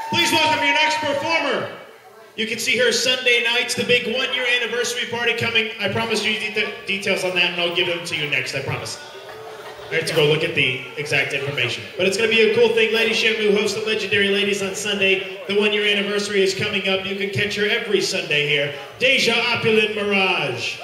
Please welcome your next performer. You can see her Sunday nights, the big one-year anniversary party coming. I promise you details on that, and I'll give them to you next, I promise. I have to go look at the exact information. But it's going to be a cool thing. Lady Shamu hosts the Legendary Ladies on Sunday. The one-year anniversary is coming up. You can catch her every Sunday here. Deja Opulent Mirage.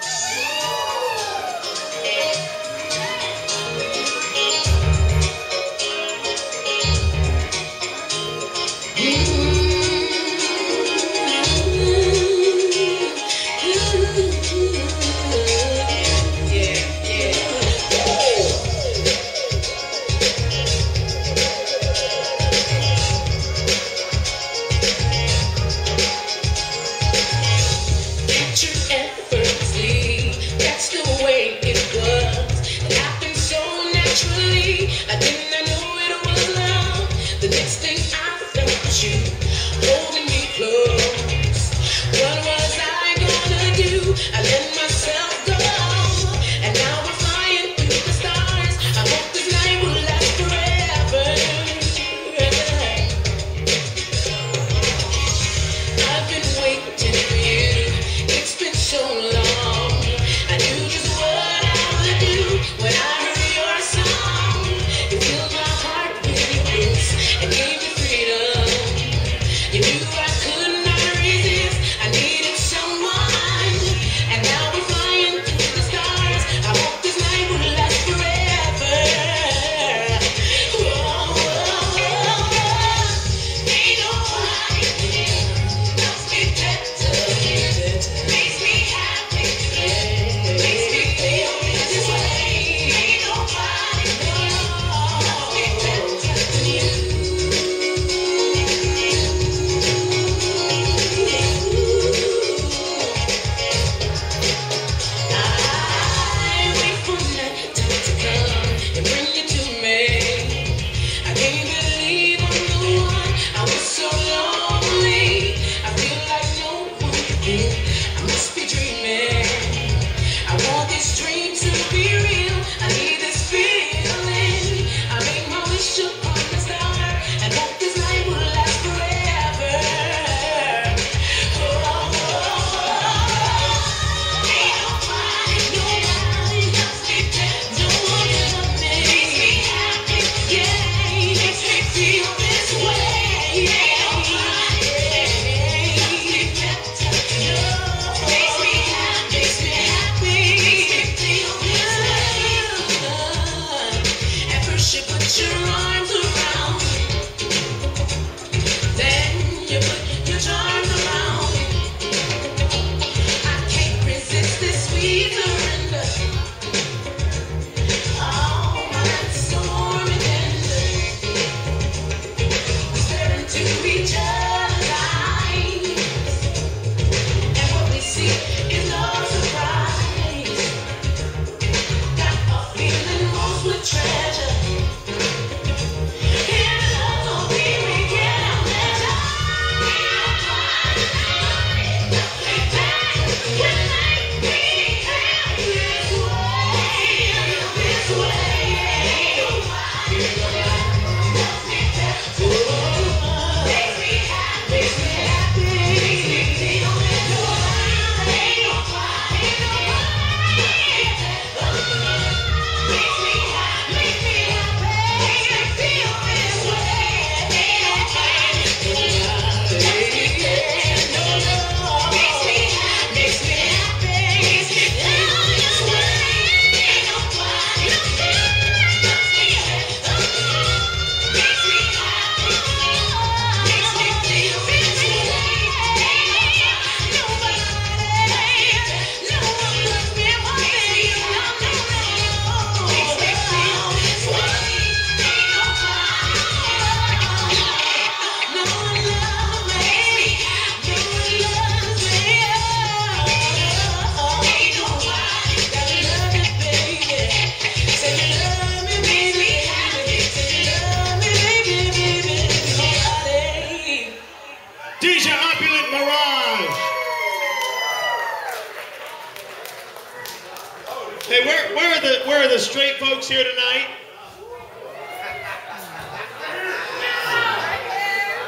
Hey, where are the straight folks here tonight?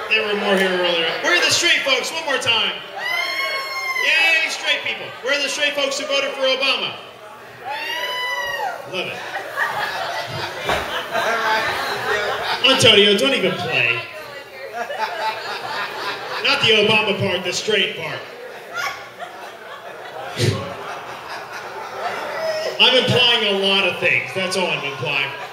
There were more here earlier. Where are the straight folks? One more time. Yay, straight people. Where are the straight folks who voted for Obama? Love it. Antonio, don't even play. Not the Obama part, the straight part. I'm implying a lot of things. That's all I'm implying.